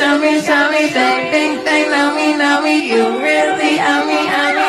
show me, say, think, know me, you really, I mean,